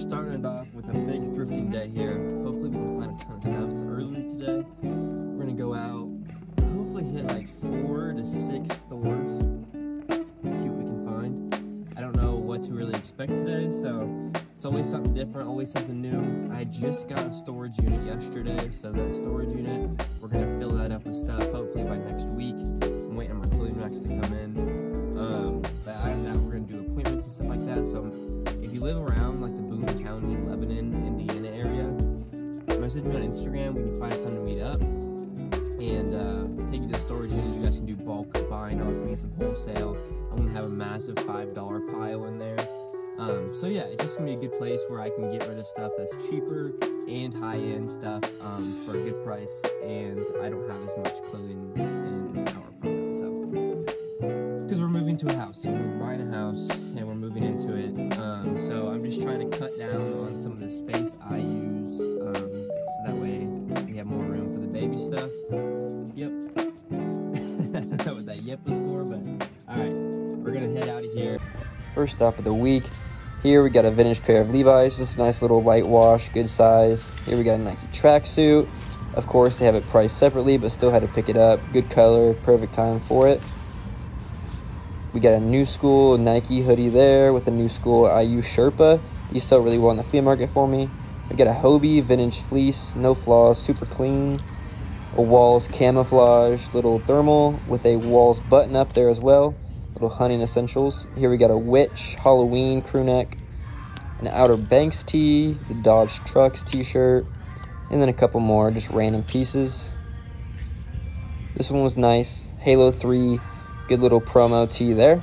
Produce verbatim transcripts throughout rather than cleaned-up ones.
starting it off with a big thrifting day here. Hopefully we can find a ton of stuff. It's early today. We're gonna go out, hopefully hit like four to six stores. See what we can find. I don't know what to really expect today, so it's always something different, always something new. I just got a storage unit yesterday, so that storage unit, we're gonna fill that up with stuff hopefully by next week. I'm waiting on my clothing racks to come in. Um, but out of that, we're gonna do appointments and stuff like that. So if you live around like the Boone County, Lebanon, Indiana area, message me on Instagram. We can find a time to meet up and uh, take you to the storage unit. You guys can do bulk buying, or maybe some wholesale. I'm gonna have a massive five dollar pile in there. Um, so yeah, it's just gonna be a good place where I can get rid of stuff that's cheaper and high-end stuff um, for a good price, and I don't have as much clothing in our apartment. So, because we're moving to a house, so we're buying a house and we're moving into it. Um, so I'm just trying to cut down on some of the space I use, um, so that way we have more room for the baby stuff. Yep. I don't know what that yep was for, but all right, we're gonna head out of here. First stop of the week. Here we got a vintage pair of Levi's, just a nice little light wash, good size. Here we got a Nike tracksuit. Of course, they have it priced separately, but still had to pick it up. Good color, perfect time for it. We got a New School Nike hoodie there with a New School I U Sherpa. These sell really well in the flea market for me. We got a Hobie vintage fleece, no flaws, super clean. A Walls camouflage little thermal with a Walls button up there as well. Little hunting essentials. Here we got a Witch Halloween crew neck, an Outer Banks tee, the Dodge Trucks t-shirt, and then a couple more just random pieces. This one was nice. Halo three, good little promo tee there.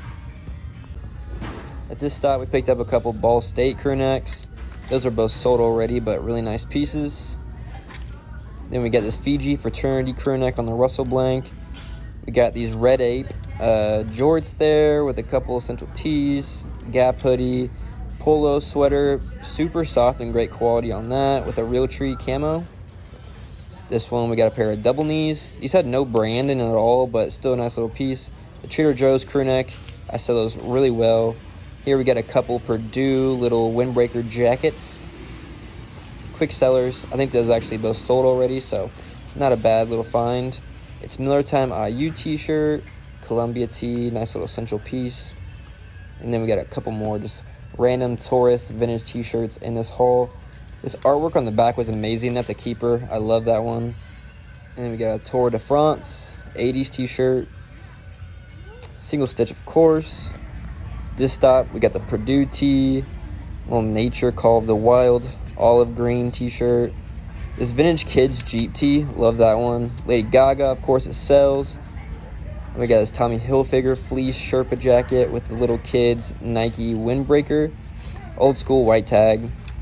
At this stop, we picked up a couple Ball State crew necks. Those are both sold already, but really nice pieces. Then we got this Fiji fraternity crew neck on the Russell blank. We got these Red Ape uh, jorts there with a couple essential tees, Gap hoodie, polo sweater, super soft and great quality on that with a Realtree camo. This one, we got a pair of double knees. These had no brand in it at all, but still a nice little piece. The Trader Joe's crew neck, I sell those really well. Here we got a couple Purdue little windbreaker jackets. Quick sellers. I think those actually both sold already, so not a bad little find. It's Miller Time I U t-shirt, Columbia tee, nice little essential piece. And then we got a couple more just random tourist vintage t-shirts in this haul. This artwork on the back was amazing. That's a keeper. I love that one. And then we got a Tour de France eighties t-shirt. Single stitch, of course. This stop, we got the Purdue tee, little Nature Call of the Wild olive green t-shirt. This vintage kids Jeep tee, love that one. Lady Gaga, of course, it sells. And we got this Tommy Hilfiger fleece Sherpa jacket with the little kids Nike windbreaker, old school white tag.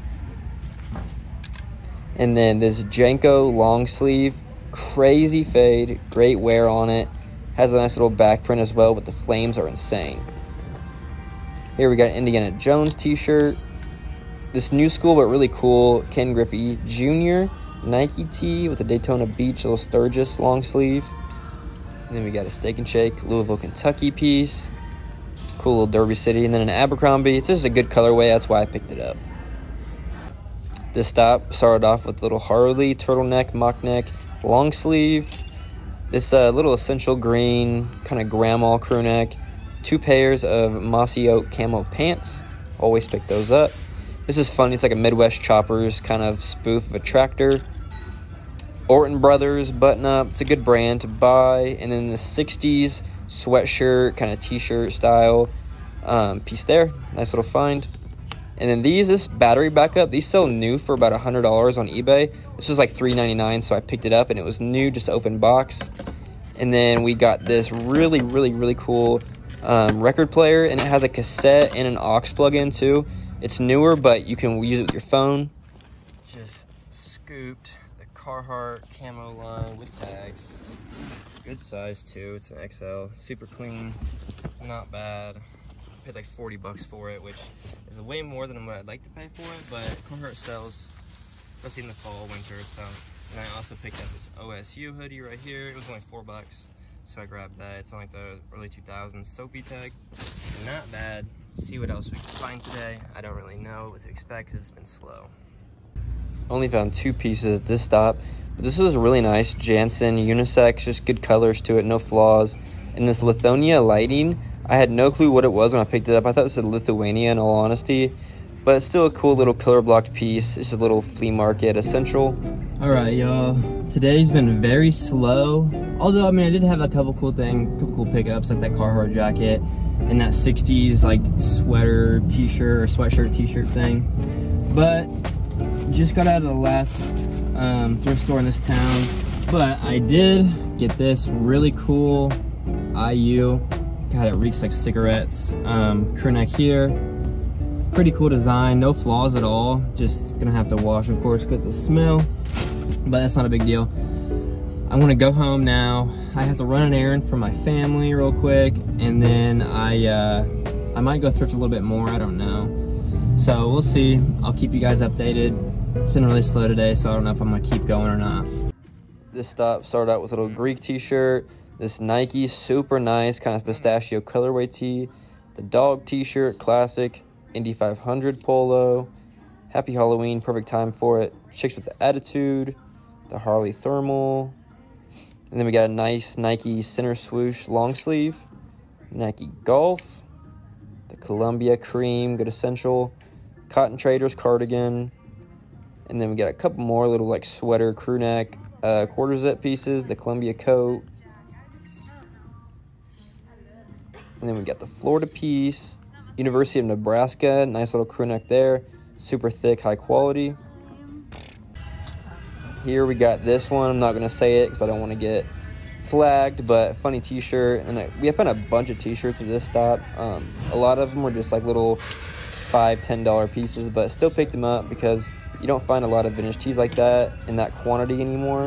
And then this J N C O long sleeve, crazy fade, great wear on it. Has a nice little back print as well, but the flames are insane. Here we got an Indiana Jones t-shirt. This New School but really cool Ken Griffey Junior Nike tee with a Daytona Beach little Sturgis long sleeve. And then we got a Steak and Shake Louisville, Kentucky piece. Cool little Derby City. And then an Abercrombie. It's just a good colorway. That's why I picked it up. This stop started off with little Harley turtleneck, mock neck, long sleeve. This uh, little essential green kind of grandma crew neck. Two pairs of mossy oak camo pants. Always pick those up. This is fun. It's like a Midwest Choppers kind of spoof of a tractor. Orton Brothers button-up. It's a good brand to buy. And then the sixties sweatshirt kind of t-shirt style um, piece there. Nice little find. And then these, this battery backup, these sell new for about one hundred dollars on eBay. This was like three ninety-nine, so I picked it up, and it was new, just open box. And then we got this really, really, really cool um, record player, and it has a cassette and an aux plug-in too. It's newer, but you can use it with your phone. Just scooped the Carhartt camo line with tags. Good size too. It's an X L. Super clean. Not bad. Paid like forty bucks for it, which is way more than what I'd like to pay for it, but Carhartt sells, especially in the fall, winter. So, and I also picked up this O S U hoodie right here. It was only four bucks. so I grabbed that. It's on like the early two thousands Sophie tag. Not bad. See what else we can find today. I don't really know what to expect because it's been slow. Only found two pieces at this stop, but this was really nice. Jansen unisex, just good colors to it, no flaws. And this Lithuania lighting, I had no clue what it was when I picked it up. I thought it said Lithuania in all honesty, but it's still a cool little color blocked piece. It's a little flea market essential. All right, y'all. Today's been very slow. Although, I mean, I did have a couple cool things, couple cool pickups, like that Carhartt jacket and that sixties like sweater t-shirt or sweatshirt t-shirt thing. But just got out of the last um, thrift store in this town. But I did get this really cool I U. God, it reeks like cigarettes. Um, crew neck here. Pretty cool design, no flaws at all. Just gonna have to wash, of course, because of the smell. But that's not a big deal. I'm gonna go home now. I have to run an errand for my family real quick, and then I uh, I might go thrift a little bit more. I don't know. So we'll see. I'll keep you guys updated. It's been really slow today, so I don't know if I'm gonna keep going or not. This stop started out with a little Greek t-shirt, this Nike super nice kind of pistachio colorway tee, the dog t-shirt, classic, Indy five hundred polo, happy Halloween, perfect time for it, chicks with attitude, the Harley thermal, and then we got a nice Nike center swoosh long sleeve, Nike golf, the Columbia cream, good essential, Cotton Traders cardigan, and then we got a couple more little like sweater crew neck uh, quarter zip pieces, the Columbia coat, and then we got the Florida piece, University of Nebraska, nice little crew neck there, super thick, high quality. Here we got this one. I'm not gonna say it because I don't want to get flagged, but funny t-shirt. And I, we have found a bunch of t-shirts at this stop. Um, a lot of them were just like little five, ten dollar pieces, but still picked them up because you don't find a lot of vintage tees like that in that quantity anymore.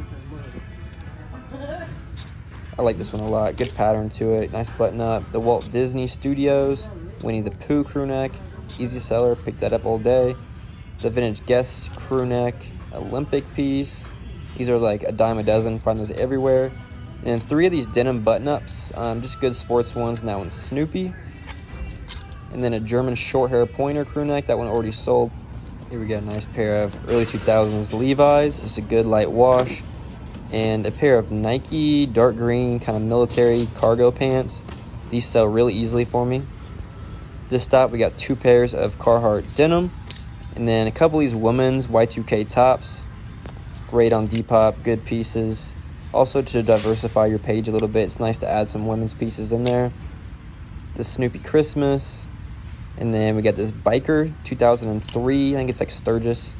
I like this one a lot. Good pattern to it. Nice button up. The Walt Disney Studios Winnie the Pooh crew neck, easy seller, picked that up all day. The vintage Guest crew neck, Olympic piece. These are like a dime a dozen, find those everywhere. And three of these denim button-ups, um, just good sports ones, and that one's Snoopy. And then a German short hair pointer crew neck, that one already sold. Here we got a nice pair of early two thousands Levi's, just a good light wash. And a pair of Nike dark green kind of military cargo pants. These sell really easily for me. This stop, we got two pairs of Carhartt denim, and then a couple of these women's Y two K tops. Great on Depop, good pieces. Also, to diversify your page a little bit, it's nice to add some women's pieces in there. This Snoopy Christmas, and then we got this Biker two thousand three, I think it's like Sturgis.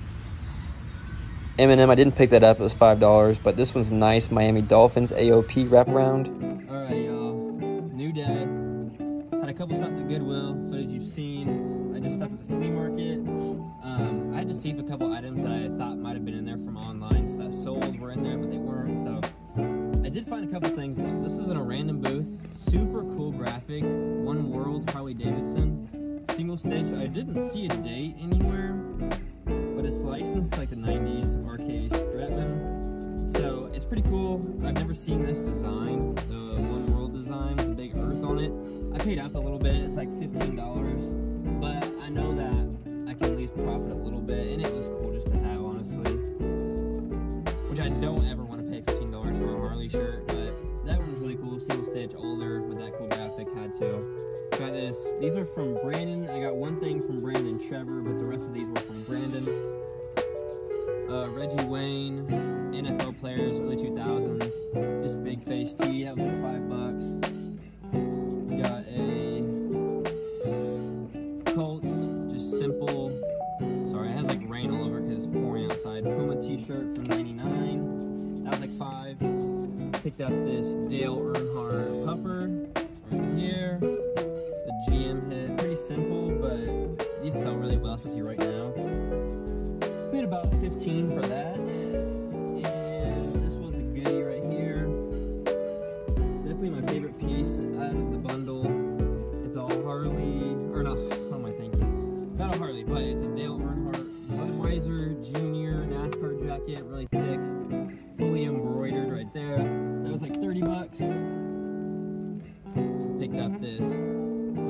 M and M, I didn't pick that up, it was five dollars, but this one's nice, Miami Dolphins A O P wraparound. All right, y'all, new day. Had a couple stops at Goodwill, footage you've seen. I just stopped at the flea market. Um, I had to see if a couple items that I thought might have been in there from online, so that sold were in there, but they weren't. So I did find a couple things though. This was in a random booth. Super cool graphic. One World Harley Davidson. Single stitch. I didn't see a date anywhere, but it's licensed to like the nineties R K Stratman. So it's pretty cool. I've never seen this design, the One World design with a big earth on it. I paid up a little bit. It's like fifteen dollars, but I know that I can at least profit a little bit, and it was cool just to have, honestly. Which I don't ever want to pay fifteen dollars for a Harley shirt, but that one was really cool. Single stitch, older, with that cool graphic, had to. Got this. These are from Brandon. I got one thing from Brandon and Trevor, but the rest of these were from Brandon. Uh, Reggie Wayne, N F L players, early two thousands. Just big face tee. That was like five bucks. Got a Colts, just simple. Sorry, it has like rain all over because it's pouring outside. Puma t-shirt from ninety-nine. That was like five. Picked up this Dale Earnhardt puffer right here. The G M hit, pretty simple, but these sell really well, especially right now. Paid about fifteen for that. And this was a goodie right here. Definitely my favorite piece out of the bundle. It's a Harley, or not, what am I thinking? Not a Harley, but it's a Dale Earnhardt Budweiser Junior NASCAR jacket, really thick, fully embroidered right there. That was like thirty bucks.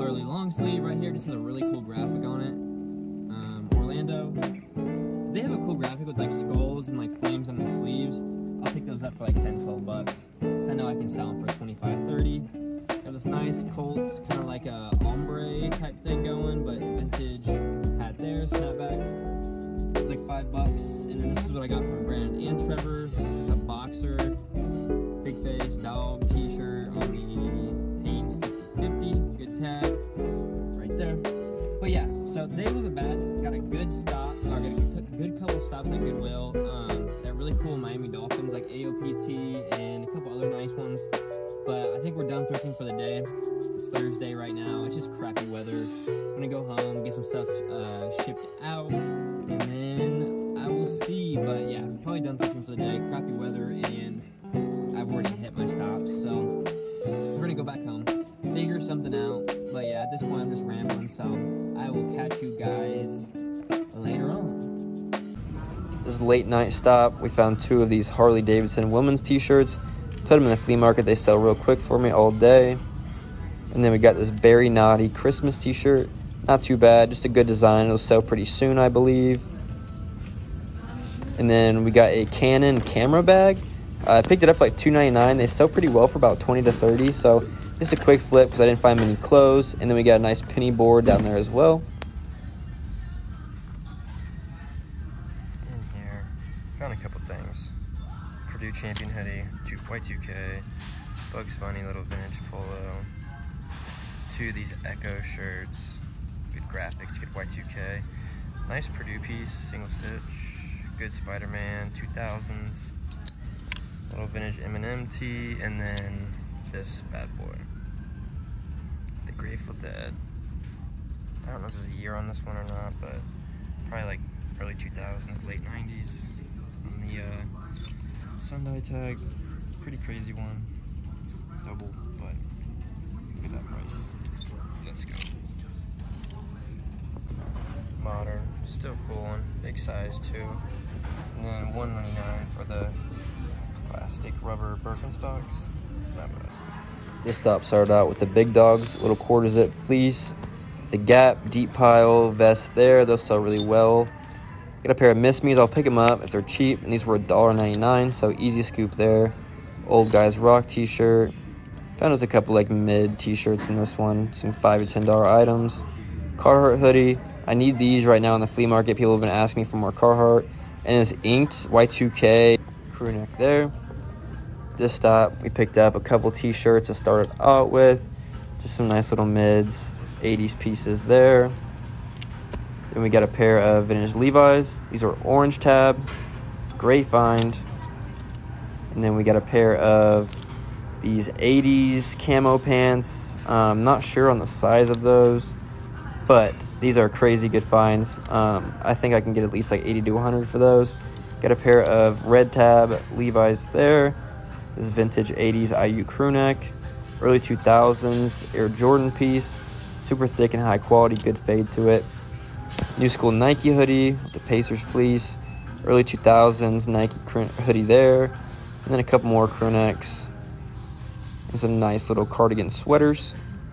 similarly long sleeve right here. Just has a really cool graphic on it. Um, Orlando. They have a cool graphic with like skulls and like flames on the sleeves. I'll pick those up for like ten, twelve bucks. I know I can sell them for twenty-five, thirty. Got this nice Colts, kind of like a ombre type thing going, but vintage hat there, snapback. It's like five bucks. And then this is what I got from Brandon and Trevor. Just a boxer, big face, dog t-shirt on the Hanes fifty fifty. Good tag right there. But yeah, so today wasn't bad. Got a good stop, or got a good, good couple of stops at Goodwill. Um, that really cool Miami Dolphins, like A O P T, and a couple other nice ones. But I think we're done thrifting for the day. It's Thursday right now. It's just crappy weather. I'm gonna go home, get some stuff uh, shipped out, and then I will see. But yeah, probably done thrifting for the day. Crappy weather, and I've already hit my stops. So we're gonna go back home, figure something out. But yeah, at this point I'm just rambling. So I will catch you guys later on. This is a late night stop. We found two of these Harley Davidson women's t-shirts. Put them in the flea market. They sell real quick for me all day. And then we got this Very Naughty Christmas t-shirt. Not too bad, just a good design. It'll sell pretty soon, I believe. And then we got a Canon camera bag. Uh, I picked it up for like two ninety-nine. They sell pretty well for about twenty to thirty. So just a quick flip because I didn't find many clothes. And then we got a nice penny board down there as well. In here, found a couple things. Purdue Champion hoodie, Y two K, Bugs Bunny little vintage polo, two of these Echo shirts, good graphics, good Y two K, nice Purdue piece, single stitch, good Spider-Man, two thousands, little vintage M and M tee, and then this bad boy, the Grateful Dead. I don't know if there's a year on this one or not, but probably like early two thousands, late nineties. On the uh, Sunday tag, pretty crazy one, double, but look at that price. Let's go. Modern, still cool one, big size too. And then one ninety-nine for the plastic rubber Birkenstocks. Not bad. This stop started out with the big dogs, little quarter zip fleece, the Gap deep pile vest there. Those sell really well. Got a pair of Miss Me's. I'll pick them up if they're cheap, and these were a ninety-nine, so easy scoop there. Old Guys Rock t-shirt. Found us a couple like mid t-shirts in this one, some five to ten dollar items. Carhartt hoodie. I need these right now in the flea market. People have been asking me for more Carhartt. And this inked Y two K crew neck there. This stop, we picked up a couple t-shirts to start it out with. Just some nice little mids, eighties pieces there. Then we got a pair of vintage Levi's. These are orange tab, great find. And then we got a pair of these eighties camo pants. I'm not sure on the size of those, but these are crazy good finds. Um, I think I can get at least like eighty to one hundred for those. Got a pair of red tab Levi's there. This vintage eighties I U crew neck. Early two thousands Air Jordan piece. Super thick and high quality, good fade to it. New School Nike hoodie with the Pacers fleece. Early two thousands Nike hoodie there. And then a couple more crew necks. And some nice little cardigan sweaters.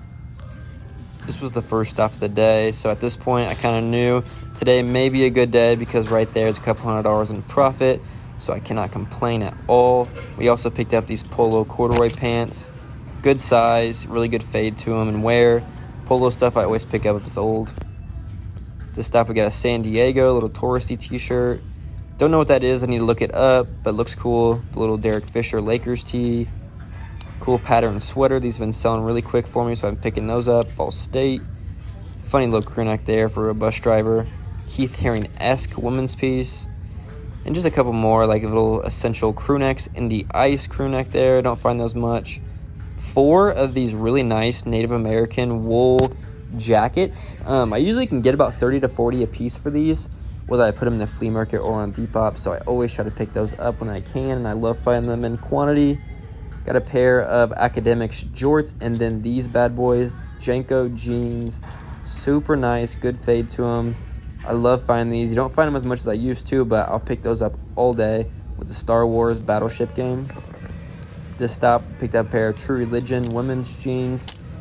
This was the first stop of the day. So at this point, I kind of knew today may be a good day because right there is a couple hundred dollars in profit. So I cannot complain at all. We also picked up these polo corduroy pants. Good size, really good fade to them and wear. Polo stuff I always pick up if it's old. This stop we got a San Diego little touristy t-shirt. Don't know what that is, I need to look it up, but it looks cool. The little Derek Fisher Lakers tee. Cool pattern sweater. These have been selling really quick for me, so I'm picking those up. Ball State. Funny little crew neck there for a bus driver. Keith Haring-esque women's piece. And just a couple more, like little essential crew necks. Indie Ice crew neck there. Don't find those much. Four of these really nice Native American wool jackets. Um, I usually can get about thirty to forty a piece for these, whether I put them in the flea market or on Depop, so I always try to pick those up when I can, and I love finding them in quantity. Got a pair of Academics jorts, and then these bad boys, J N C O jeans. Super nice, good fade to them. I love finding these. You don't find them as much as I used to, but I'll pick those up all day with the Star Wars Battleship game. This stop, picked up a pair of True Religion women's jeans.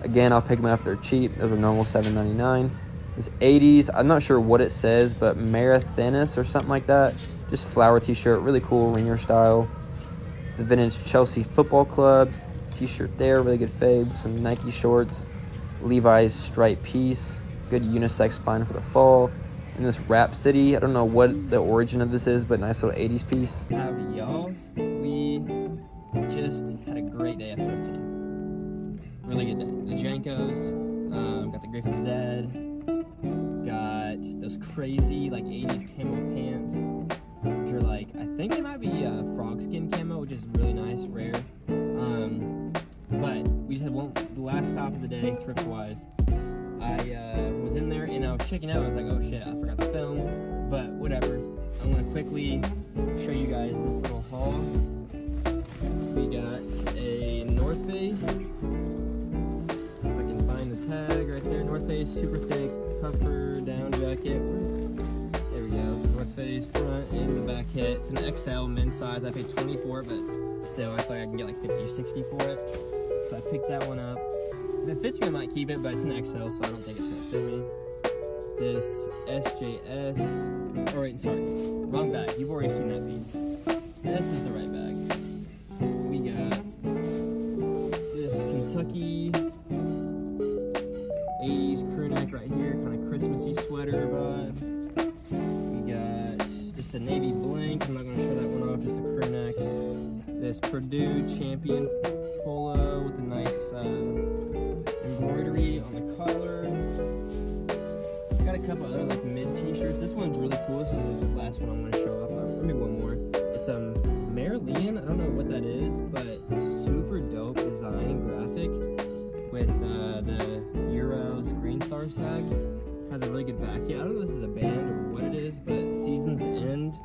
Again, I'll pick them up if they're cheap. Those are normal seven ninety-nine. This eighties, I'm not sure what it says, but Marathanis or something like that. Just flower t-shirt, really cool, ringer style. The vintage Chelsea Football Club t-shirt there, really good fade with some Nike shorts. Levi's striped piece, good unisex find for the fall. And this Rhapsody, I don't know what the origin of this is, but nice little eighties piece. Howdy, y'all. We just had a great day at thrifting. Really good day. The J N C Os, um, got the Grateful Dead, got those crazy like eighties camo pants, which are like, I think they might be uh, frog skin camo, which is really nice, rare. Um, but we just had one, the last stop of the day, thrift wise. I uh, was in there and I was checking out. I was like, oh shit, I forgot to film, but whatever. I'm gonna quickly show you guys this little haul. We got a North Face. If I can find the tag right there. North Face, super thick puffer down jacket. There we go. North Face front and the back hit. It's an X L men's size. I paid twenty for it, but still, I feel like I can get like fifty or sixty for it. So I picked that one up. If it fits me, I might keep it, but it's an X L, so I don't think it's gonna fit me. This S J S, oh wait, sorry, wrong bag. You've already seen that piece. This is the right bag. We got this Kentucky eighties crew neck right here, kind of Christmassy sweater vibe. We got just a navy blank. I'm not gonna show that one off, just a crew neck. This Purdue Champion polo with a nice uh, embroidery on the collar. Got a couple other like mid t-shirts. This one's really cool. This is the last one I'm going to show off. Uh, maybe one more. It's um Marilyn. I don't know what that is, but super dope design and graphic with uh, the Euros Green Stars tag. Has a really good back. Yeah, I don't know if this is a band or what it is, but Seasons End.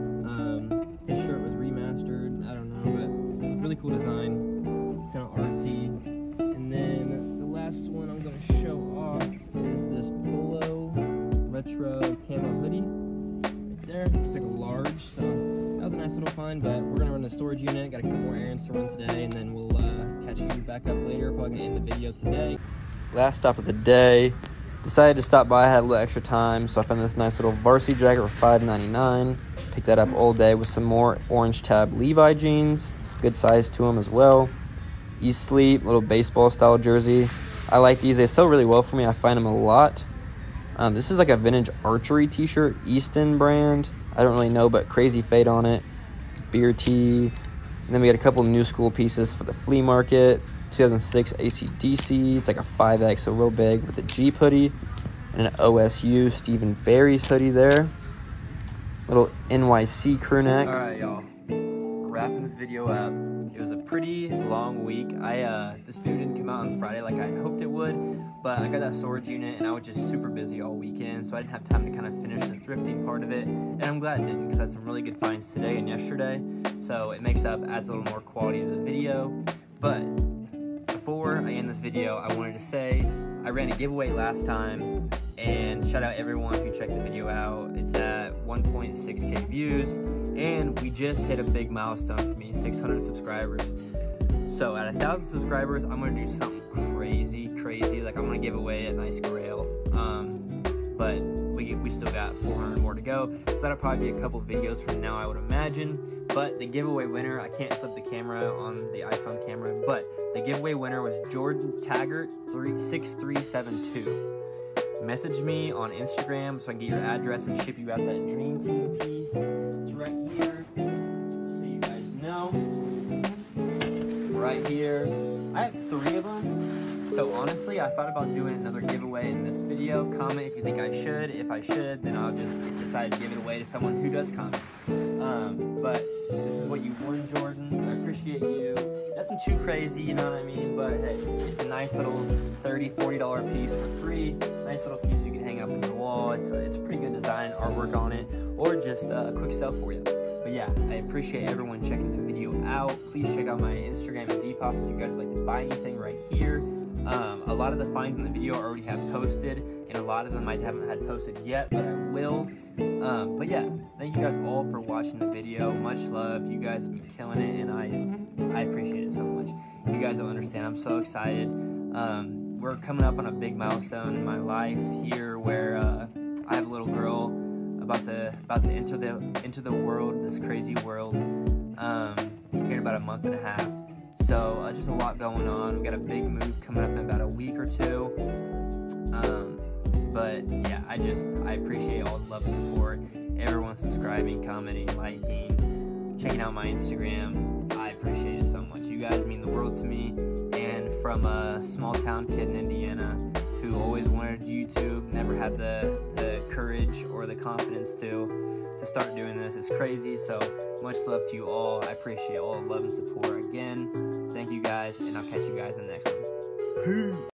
Um, this shirt was remastered. I don't know, but really cool design. Kind of artsy. And then the last one I'm going to show off is this polo retro camo hoodie right there. It's like a large, so that was a nice little find. But we're going to run the storage unit. Got a couple more errands to run today, and then we'll uh, catch you back up later. Probably going to end the video today. Last stop of the day. Decided to stop by. I had a little extra time, so I found this nice little varsity jacket for five ninety-nine. Picked that up all day with some more orange tab Levi jeans. Good size to them as well. East Sleep, little baseball style jersey. I like these. They sell really well for me. I find them a lot. Um, this is like a vintage archery t-shirt, Easton brand. I don't really know, but crazy fade on it. Beer tee. And then we got a couple new school pieces for the flea market. two thousand six A C D C. It's like a five X, so real big, with a Jeep hoodie and an O S U Stephen Barry's hoodie there. Little N Y C crew neck. All right, y'all. Wrapping this video up. It was a pretty long week. I uh, this video didn't come out on Friday like I hoped it would, but I got that storage unit and I was just super busy all weekend, so I didn't have time to kind of finish the thrifting part of it. And I'm glad I didn't, because I had some really good finds today and yesterday. So it makes up, adds a little more quality to the video. But before I end this video, I wanted to say I ran a giveaway last time, and shout out everyone who checked the video out. It's at one point six K views, and we just hit a big milestone for me, six hundred subscribers. So at a thousand subscribers, I'm gonna do something crazy, crazy. Like I'm gonna give away a nice grail. Um, but we we still got four hundred more to go, so that'll probably be a couple videos from now, I would imagine. But the giveaway winner, I can't flip the camera on the iPhone camera, but the giveaway winner was Jordan Taggart six three seven two. Message me on Instagram so I can get your address and ship you out that Dream Team piece. It's right here, so you guys know. Right here. I have three of them. So honestly, I thought about doing another giveaway in this video. Comment if you think I should. If I should, then I'll just decide to give it away to someone who does comment. Um, but this is what you won, Jordan. I appreciate you. Nothing too crazy, you know what I mean? But hey, it's a nice little thirty, forty dollar piece for free. Nice little piece you can hang up on your wall. It's a, it's a pretty good design, artwork on it, or just uh, a quick sell for you. But yeah, I appreciate everyone checking the video out. Please check out my Instagram and Depop if you guys would like to buy anything right here. Um, a lot of the finds in the video I already have posted, and a lot of them I haven't had posted yet, but I will. Um, but yeah, thank you guys all for watching the video. Much love. You guys have been killing it, and I I appreciate it so much. You guys don't understand. I'm so excited. Um, we're coming up on a big milestone in my life here, where uh, I have a little girl about to about to enter the into the world, this crazy world, um, here in about a month and a half. So uh, just a lot going on. We got a big move coming up in about a week or two. Um, but yeah, I just I appreciate all the love and support. Everyone subscribing, commenting, liking, checking out my Instagram. I appreciate it so much. You guys mean the world to me. And from a small town kid in Indiana who always wanted YouTube, never had the, the courage or the confidence to to start doing this. It's crazy. So much love to you all. I appreciate all the love and support. Again, thank you guys, and I'll catch you guys in the next one. Peace.